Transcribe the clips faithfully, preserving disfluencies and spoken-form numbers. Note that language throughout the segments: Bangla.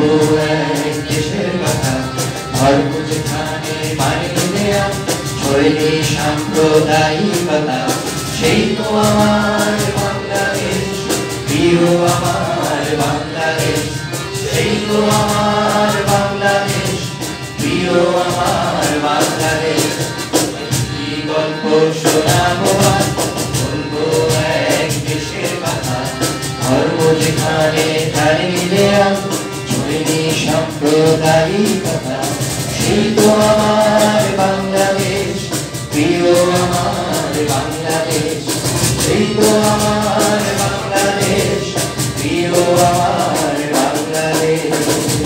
বলবো এক দেশের কথা, ধর্ম যেখানে মানিয়ে দেয়া, শৈলী সাম্প্রদায়িকতা, সেই তো আমার বাংলাদেশ, প্রিয় আমার বাংলাদেশ, সেই তো আমার বাংলাদেশ, প্রিয় আমার বাংলাদেশ। একটি গল্প শোনাবো আর বলবো এক দেশের কথা, ধর্ম যেখানে ধারে দেয়া, শৈলী সাম্প্রদায়িকতা, সেই তো আমার বাংলাদেশ, প্রিয় আমার বাংলাদেশ, সেই তো আমার বাংলাদেশ, প্রিয় আমার বাংলাদেশ।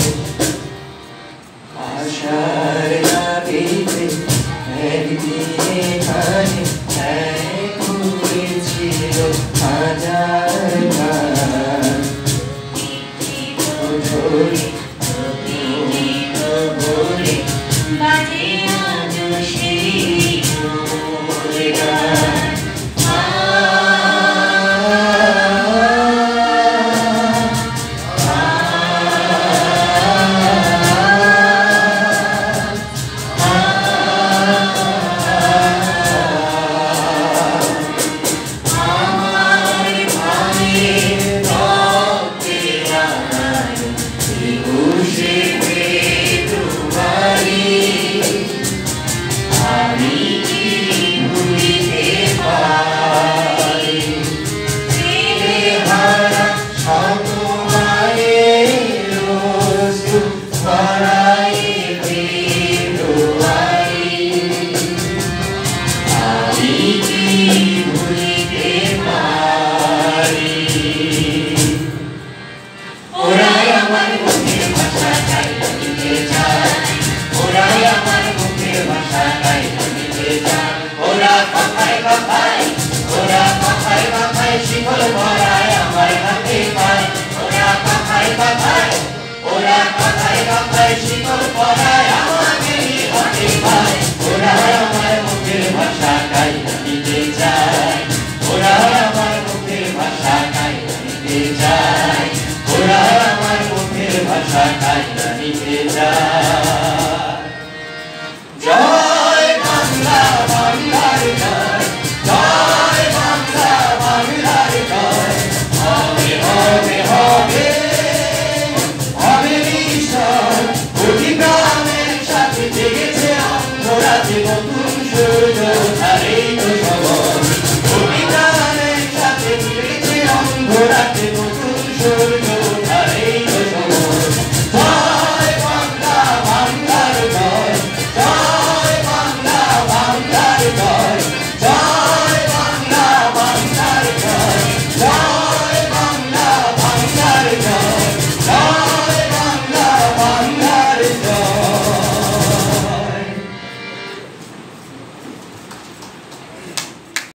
আশার নাবিতে একদিন এখানে এক হয়েছিল হাজার গান, ধরে ধরে বাজে আজ সেই গান। শিকল পরায় আমার হাতে পায়, ওরা কথায় কথায়, ওরা কথায় কথায় শিকল পরায় আমার